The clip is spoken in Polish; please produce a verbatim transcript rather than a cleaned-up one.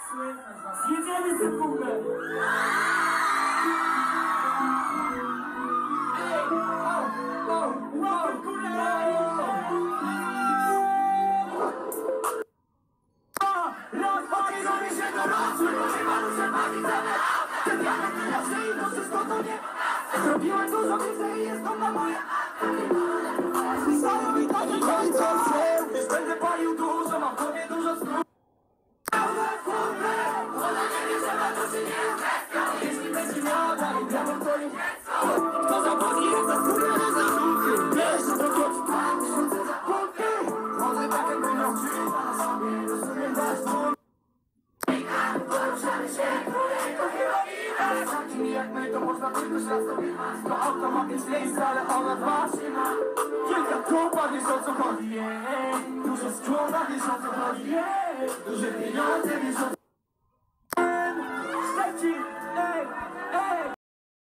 Zjedziemy z tym kumplem! Ej! Wow! Wow! Wow! Kurwa! Raz, dwa, trzy, robię się dorosły, bo się malusze pani zamiast. Ten diament na szyi, to wszystko to nie. Zrobiłem dużo więcej i jest to na moje. Stają mi takie końce, już będę palił dużo, mam w głowie dużo snów. Jeśli będzie młoda i diament to nie. Kto zapomni, jest za skóry, za duchy. Wiesz, to koci pan, tysiące za punkty. Może tak jak będą żyć, a na sobie rozumiem dasz mój. Poruszamy się, królego heroina. Z takimi jak my to można tylko raz sobie. To auto ma pięć miejsc, ale ona dwa trzyma. Wielka trupa, wiesz o co chodzi, yeah. Dużo skłona, wiesz o co chodzi, yeah. Duże pieniądze, wiesz o co chodzi.